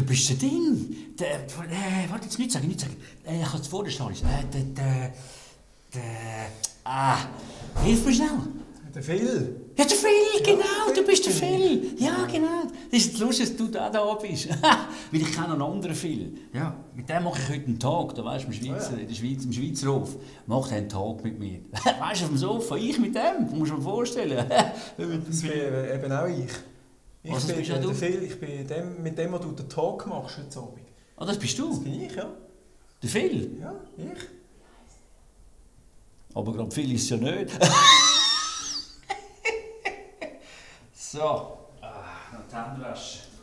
bist der Ding. Warte, jetzt nicht sagen. Ich kann es vorstellen. Hilf mir schnell. Der Phil. Ja, der Phil, genau, Ja, du bist der Phil. Phil. Ja, genau. Das ist lustig, dass du da bist. Weil ich kenne einen anderen Phil. Ja, mit dem mache ich heute einen Tag. Da weißt du, in der Schweiz, im Schweizer Hof. Macht er einen Tag mit mir. Weißt du, auf dem Sofa, ich mit dem. Musst du dir vorstellen. Das bin eben auch ich. Was bin bist ja du? der Phil, ich bin mit dem, was du den Talk machst heute Abend. Ah, das bist du? Das bin ich, ja. Der Phil? Ja, ich. Aber gerade Phil ist es ja nicht. So. Noch die Hände waschen.